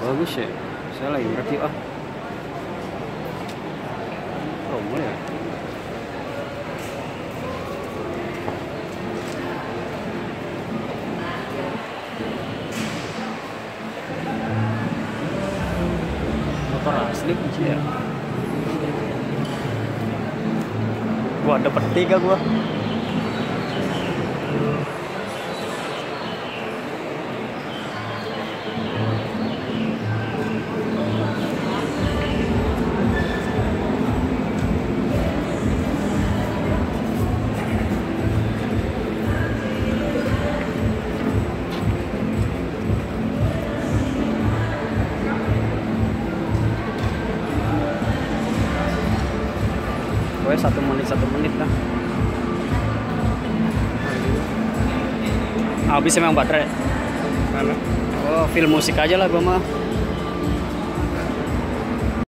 Bagus ya. Saya lagi ngereview promo ya. Motor asli kunci ya. Gua dapet 3 gua. Gue 1 menit lah. Habis emang baterai. Mana? Oh, film musik aja lah gua mah.